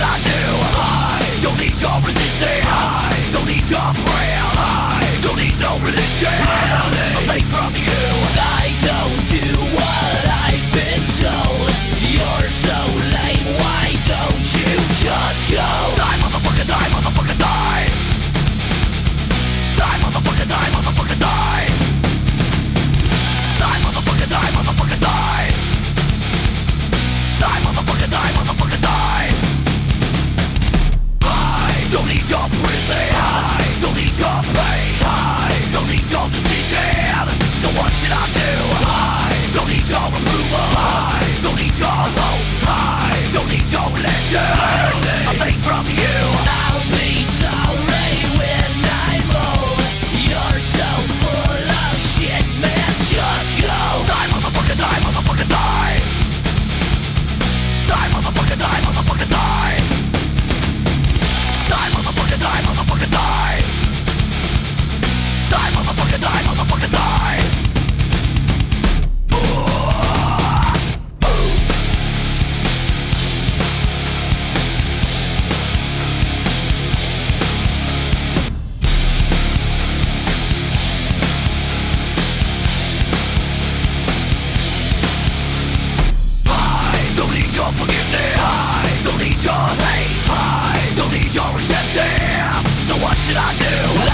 I do? I don't need your resistance. I don't need your prayers. I don't need no religion. A faith from you. I don't do what I've been told. You're so lame, why don't you just go? Die, motherfucker, die, motherfucker, die. Die, motherfucker, die, motherfucker, die. Die, motherfucker, die, motherfucker, die. Die, motherfucker, die, motherfucker, die. I don't need your prison. I don't need your pain. I don't need your decision. So what should I do? I don't need your approval. I don't need your hope. I don't need your religion. A thing from you. I'll be sorry when I'm old. You're so full of shit, man. Just go. Die, motherfucker, die, motherfucker, die. Die, motherfucker, die, motherfucker, die. Die, motherfucker, die, motherfucker, die. Die, motherfucker, die, motherfucker, die. I don't need your forgiveness. I don't need your hate. I don't need your resentment. So what should I do?